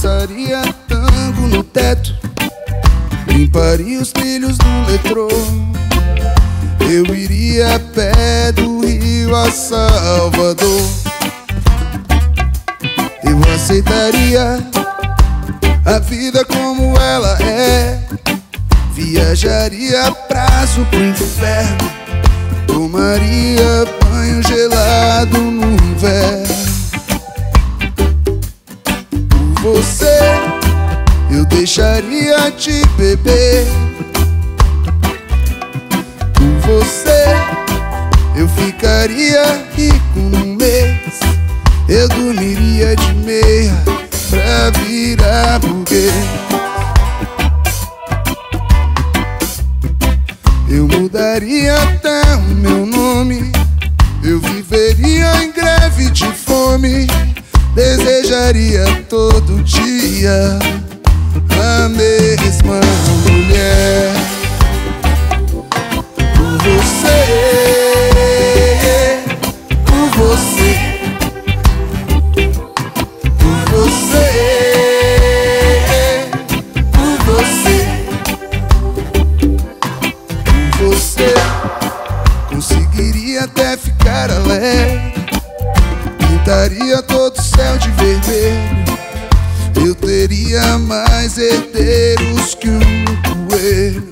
dançaria tango no teto, limparia os trilhos do metrô. Eu iria a pé do Rio a Salvador. Eu aceitaria a vida como ela é, viajaria prazo pro inferno, tomaria banho gelado no inverno. Por você eu deixaria de beber, por você eu ficaria rico num mês. Eu dormiria de meia pra virar burguês. Eu mudaria até o meu nome, eu viveria em greve de fome, desejaria todo dia a mesma mulher. Por você, por você, por você, por você, por você. Conseguiria até ficar alegre, pintaria todo o céu de vermelho. Eu teria mais herdeiros que um coelho.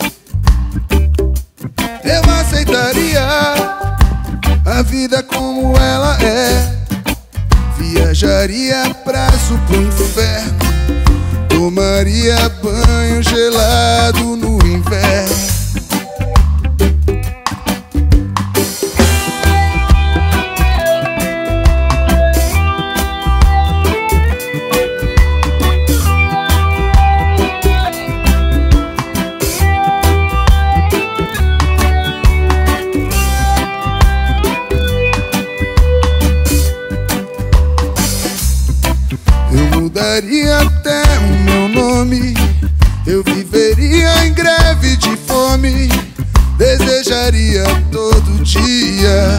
Eu aceitaria a vida como ela é, viajaria prazo pro inferno, tomaria banho gelado no inverno. Eu mudaria até o meu nome, eu viveria em greve de fome, desejaria todo dia